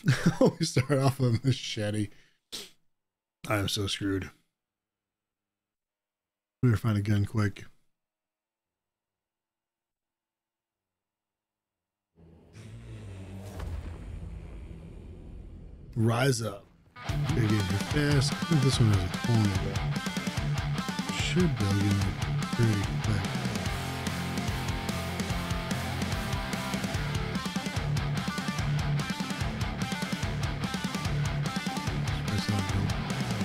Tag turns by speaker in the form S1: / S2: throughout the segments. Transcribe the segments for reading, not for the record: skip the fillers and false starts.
S1: We start off with a machete. I'm so screwed. Better find a gun quick. Rise up. Gotta get here fast. I think this one has a corner though. Should be able to get it pretty quick. That's not good.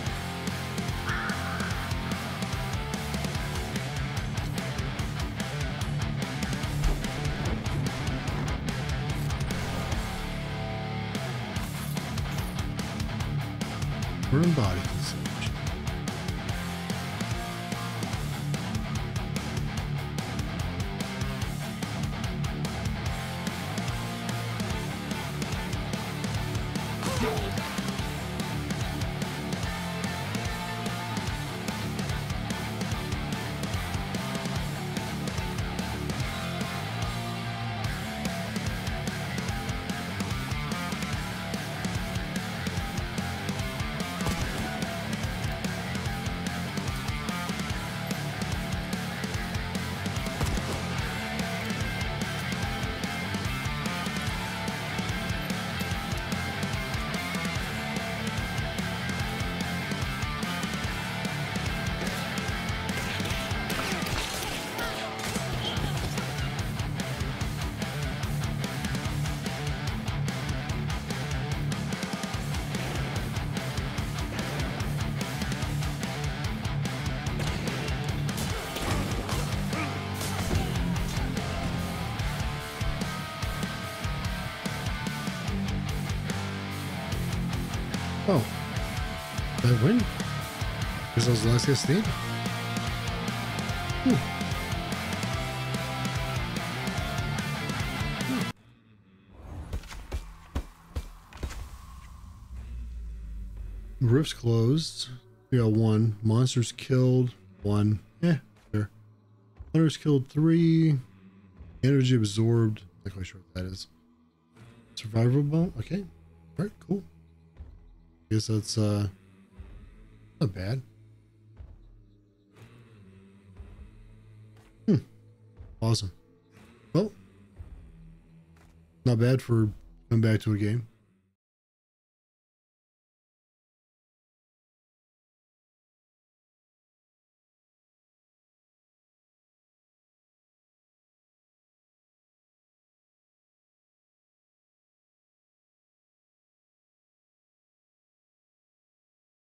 S1: Burn body usage. Oh, did I win? Because I was the last guy standing. Roof's closed. We got 1. Monsters killed 1. Yeah, sure. Hunters killed 3. Energy absorbed. Not quite sure what that is. Survivable. Okay. All right. Cool. Guess that's not bad. Awesome. Well, not bad for coming back to a game.